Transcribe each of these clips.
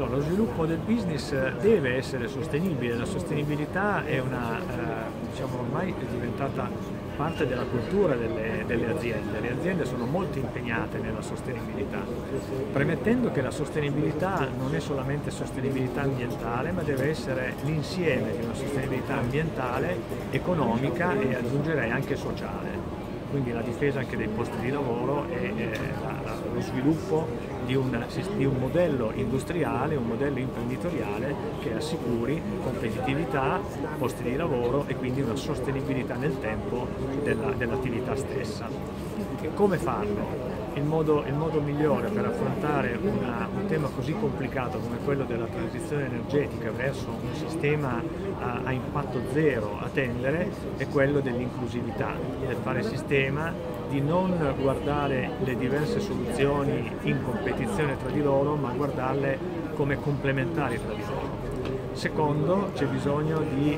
Allora, lo sviluppo del business deve essere sostenibile, la sostenibilità è diciamo, ormai è diventata parte della cultura delle aziende. Le aziende sono molto impegnate nella sostenibilità, premettendo che la sostenibilità non è solamente sostenibilità ambientale, ma deve essere l'insieme di una sostenibilità ambientale, economica e aggiungerei anche sociale. Quindi la difesa anche dei posti di lavoro e lo sviluppo di un modello industriale, un modello imprenditoriale che assicuri competitività, posti di lavoro e quindi una sostenibilità nel tempo dell'attività stessa. E come farlo? Il modo migliore per affrontare un tema così complicato come quello della transizione energetica verso un sistema a impatto zero a tendere è quello dell'inclusività, del fare sistema, di non guardare le diverse soluzioni in competizione tra di loro, ma guardarle come complementari tra di loro. Secondo, c'è bisogno di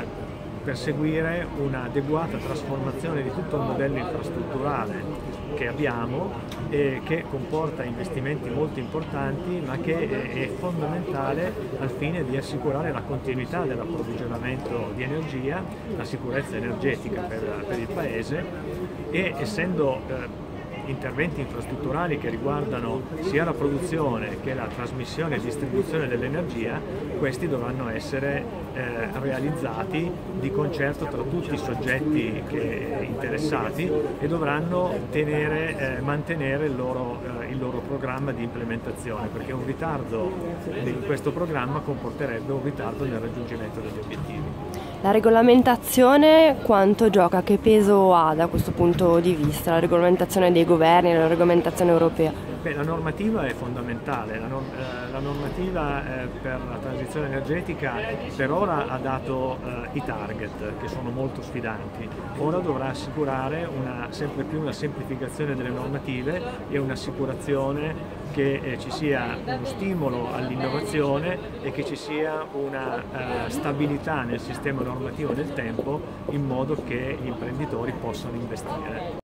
perseguire un'adeguata trasformazione di tutto il modello infrastrutturale che abbiamo e che comporta investimenti molto importanti, ma che è fondamentale al fine di assicurare la continuità dell'approvvigionamento di energia, la sicurezza energetica per il Paese e essendo interventi infrastrutturali che riguardano sia la produzione che la trasmissione e distribuzione dell'energia, questi dovranno essere realizzati di concerto tra tutti i soggetti interessati e dovranno mantenere il loro programma di implementazione, perché un ritardo in questo programma comporterebbe un ritardo nel raggiungimento degli obiettivi. La regolamentazione quanto gioca? Che peso ha da questo punto di vista? La regolamentazione dei governi, la regolamentazione europea? Beh, la normativa è fondamentale, la normativa per la transizione energetica per ora ha dato i target che sono molto sfidanti, ora dovrà assicurare sempre più una semplificazione delle normative e un'assicurazione che ci sia uno stimolo all'innovazione e che ci sia una stabilità nel sistema normativo nel tempo in modo che gli imprenditori possano investire.